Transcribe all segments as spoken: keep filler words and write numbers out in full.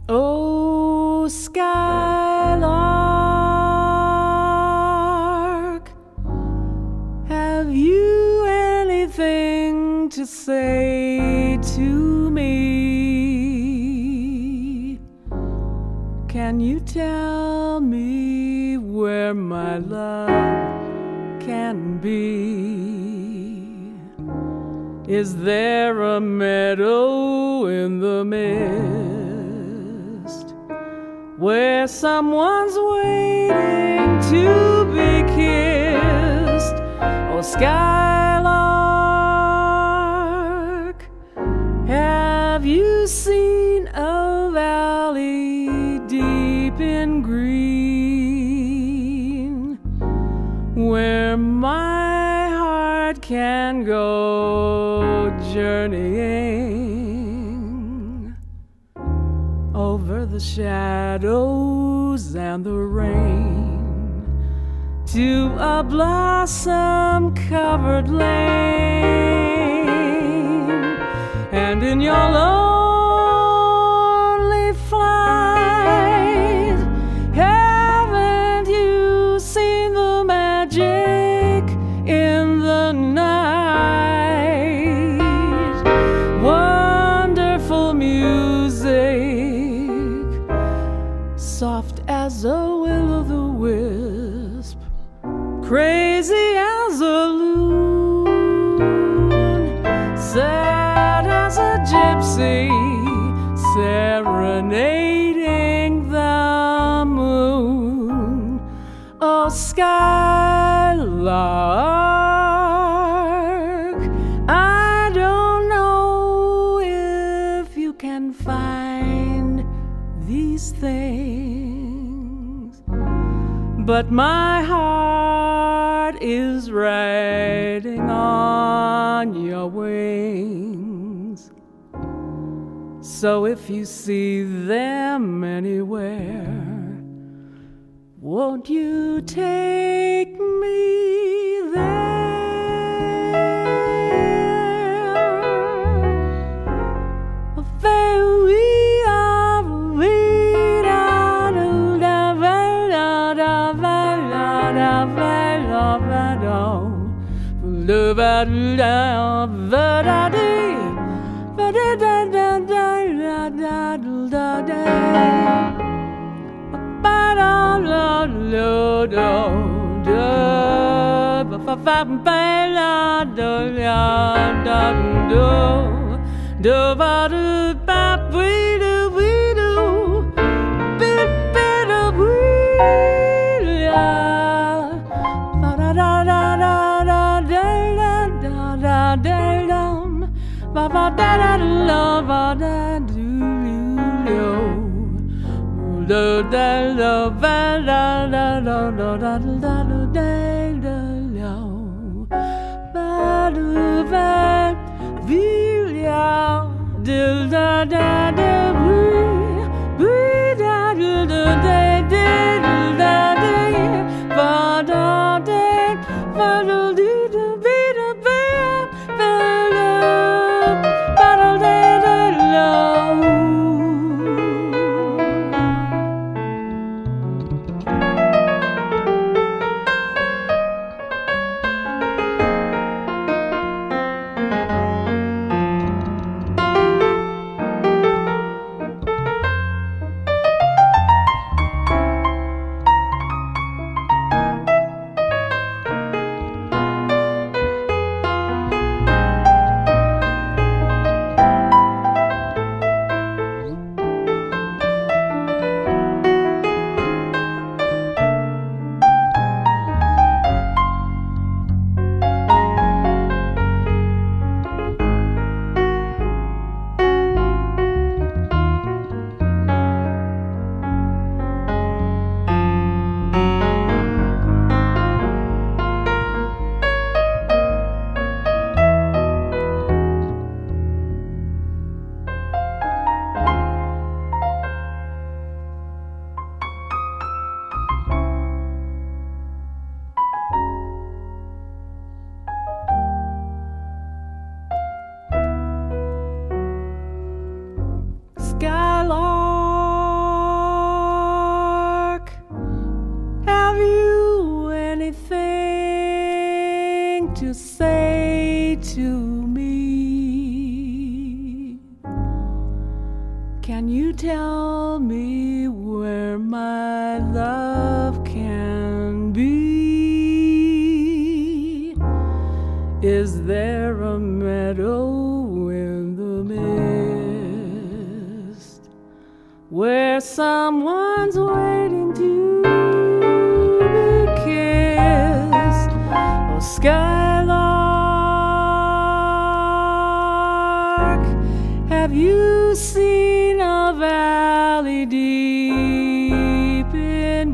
Oh, Skylark, have you anything to say to me? Can you tell me where my love can be? Is there a meadow in the mist where someone's waiting to be kissed? Oh, Skylark, have you seen a valley deep in green where my heart can go journeying over the shadows and the rain to a blossom-covered lane? And in your lonely flight, haven't you seen the magic in the night? Wonderful music, soft as a will-o'-the-wisp, crazy as a loon, sad as a gypsy, serenading the moon. Oh, Skylark, I don't know if you can find these things, but my heart is riding on your wings. So if you see them anywhere, won't you take me there? Very are we da da da da da da ba ba da da da ba da do do do da da ba da da da da da da da da ba do ba vilia do da da da bu bu da do da da da da ba da da ba do do do be da ba ba Can you tell me where my love can be? Is there a meadow in the mist where someone's waiting to be kissed? Oh, Skylark, have you seen a valley deep in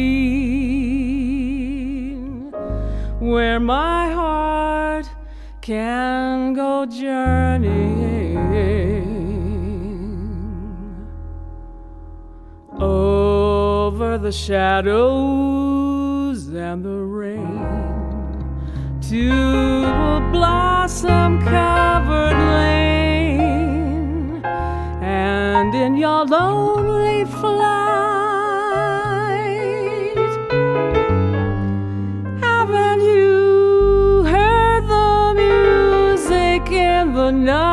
green where my heart can go journeying over the shadows and the rain to a blossom-covered lane? And in your lonely flight, haven't you heard the music in the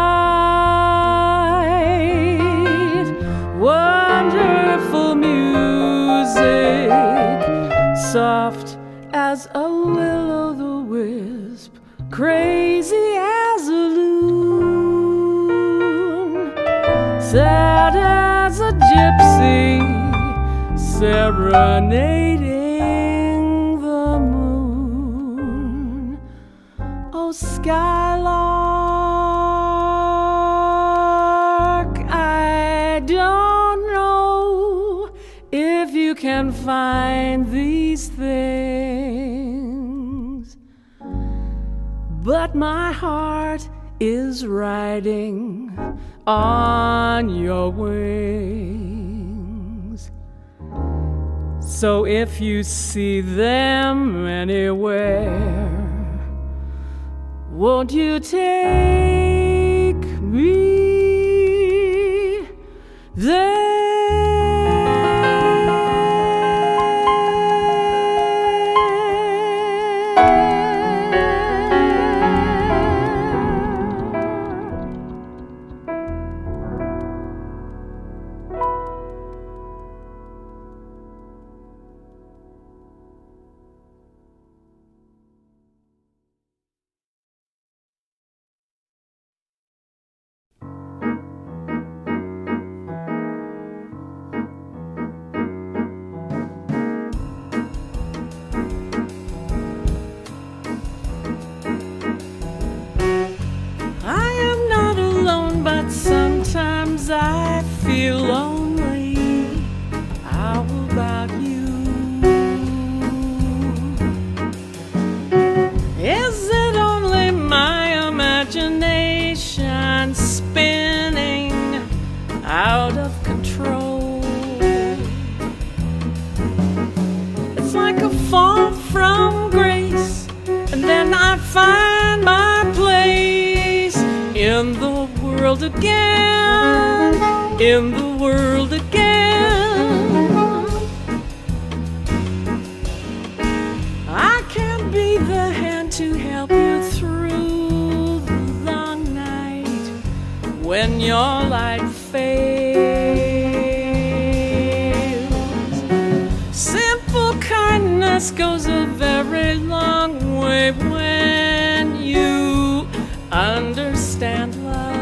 night? Wonderful music, soft as a will-o'-the-wisp, crazy as a loon, sad as a gypsy serenading the moon. Oh, Skylark, I don't know if you can find these things, but my heart is riding on your wings. So if you see them anywhere, won't you take me there? Sometimes I feel lonely. How about you? Is it only my imagination spinning out of control? It's like a fall from grace, and then I find my place in the world again, in the world again. I can be the hand to help you through the long night when your light fails. Simple kindness goes a very long way when you understand love.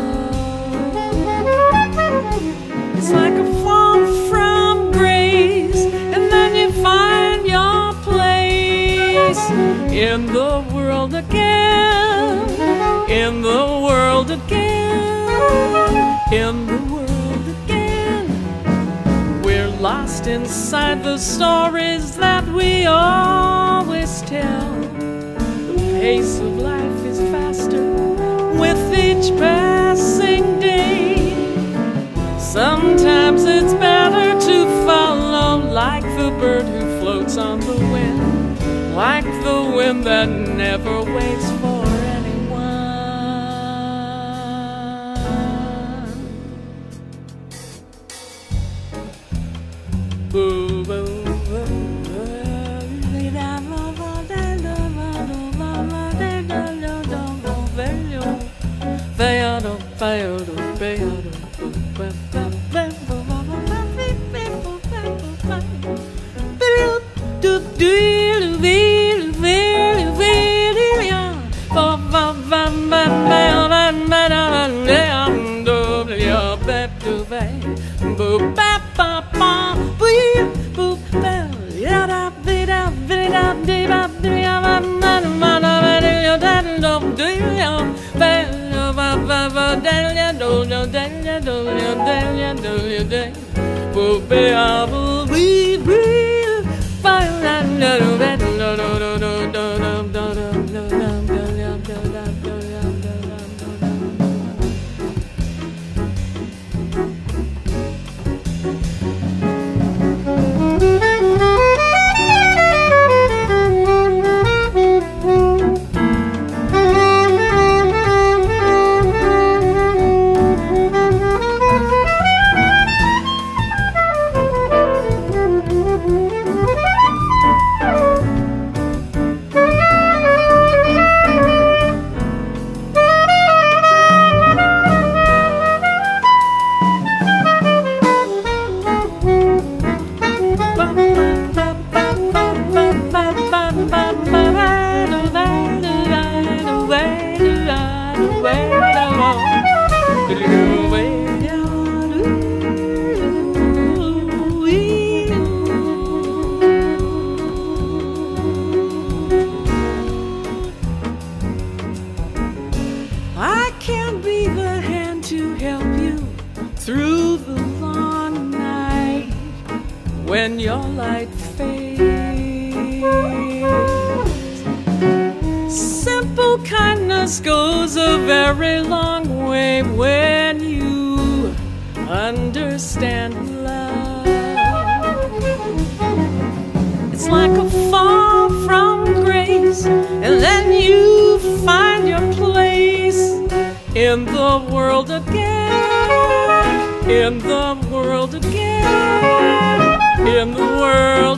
It's like a fall from grace, and then you find your place in the world again, in the world again, in the world again. We're lost inside the stories that we always tell. The pace of life is faster with each passing day. Sometimes it's better to follow like the bird who floats on the wind, like the wind that never waits for anyone. Boo, boo, boo, boo. When your light fades, simple kindness goes a very long way when you understand love. It's like a fall from grace, and then you find your place in the world again, in the world again. In the world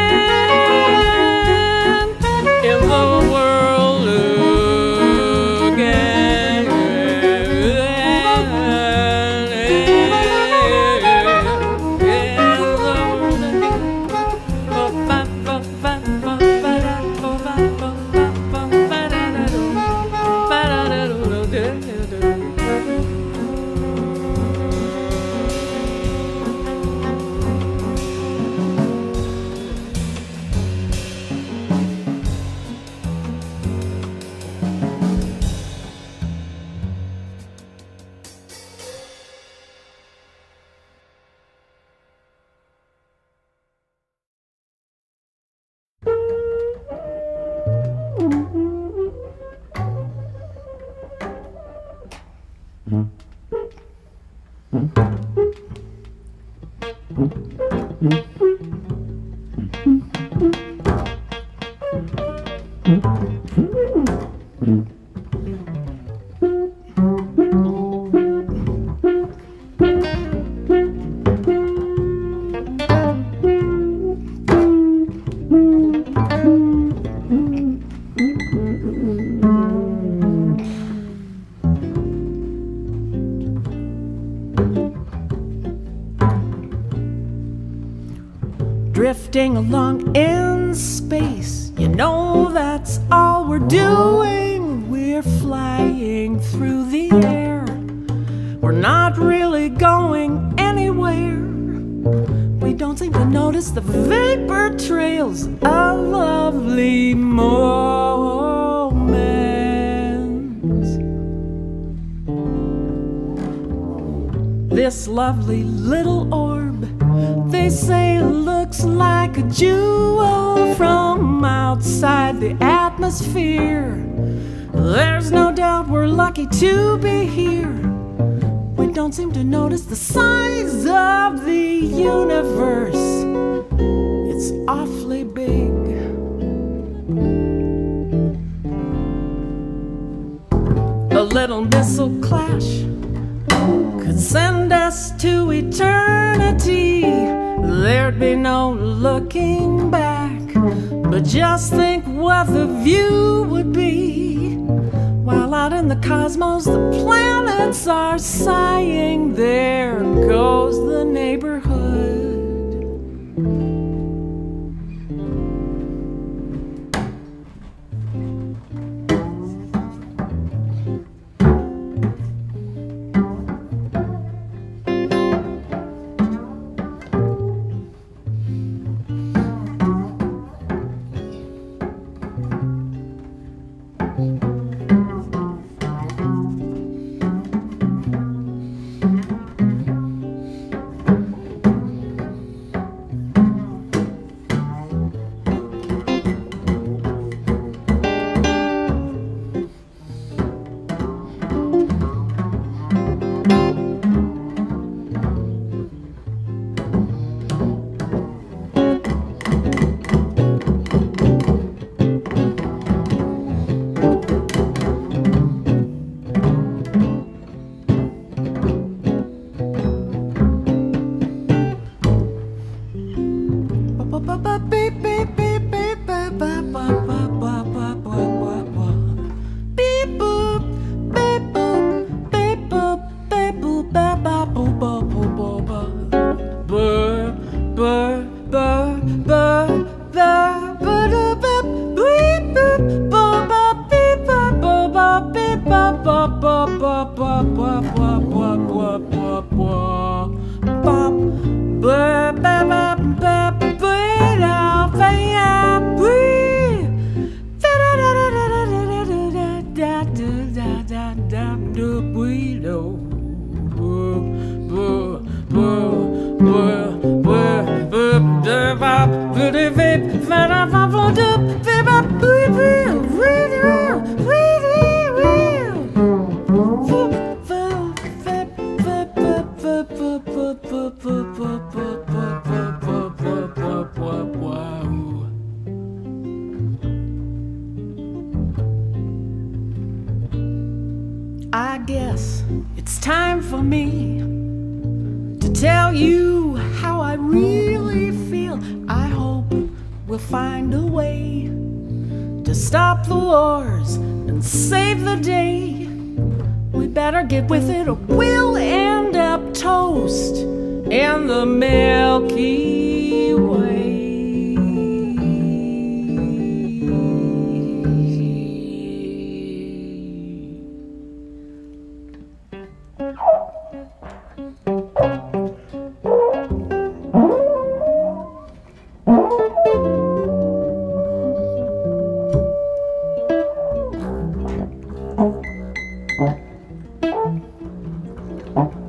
again, in the world again, drifting along in space. You know that's all we're doing. We're flying through the air. We're not really going anywhere. We don't seem to notice the vapor trails of lovely moments. This lovely little orb, they say, looks like a jewel from outside the atmosphere. There's no doubt we're lucky to be here. We don't seem to notice the size of the universe. It's awfully big. A little missile clash could send us to eternity. There'd be no looking back, but just think what the view would be. While out in the cosmos the planets are sighing, there goes the neighborhood. I guess it's time for me to tell you how I really feel. I hope we'll find a way to stop the wars and save the day. We better get with it or we'll end up toast in the Milky Way. Oh.